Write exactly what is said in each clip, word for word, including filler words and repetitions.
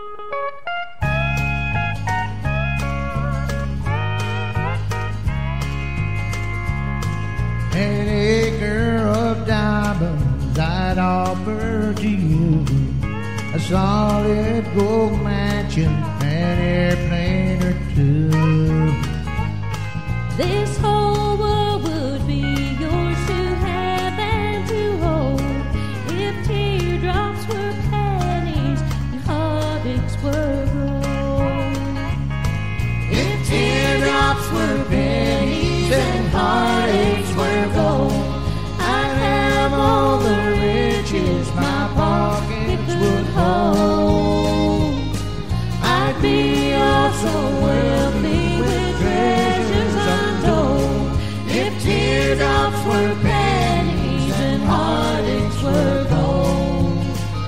An acre of diamonds I'd offer to you, a solid gold mansion, an airplane or two. This whole world would be yours to have and to hold if teardrops were pennies and heartaches were gold. If teardrops were pennies and heartaches were gold, I'd have all the riches my pockets would hold. I'd be also wealthy with treasures untold if teardrops were pennies and heartaches were gold.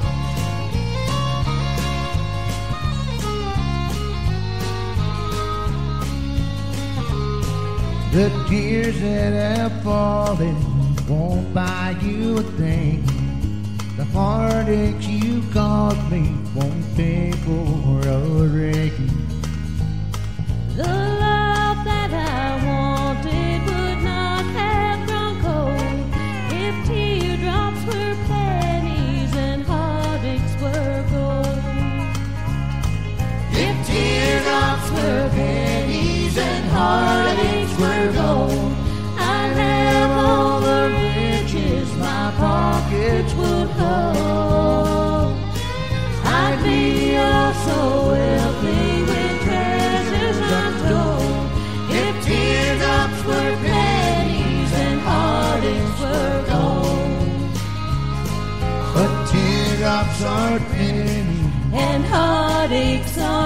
The tears that have fallen won't buy you a thing. The heartaches you caused me won't pay for a ring. The love that I wanted would not have grown cold if teardrops were pennies and heartaches were gold. If teardrops were pennies and heartaches were gold, I'd have all the riches my pockets would hold. I'd be also wealthy with treasures untold if teardrops were pennies and heartaches were gold. But teardrops are pennies And heartaches are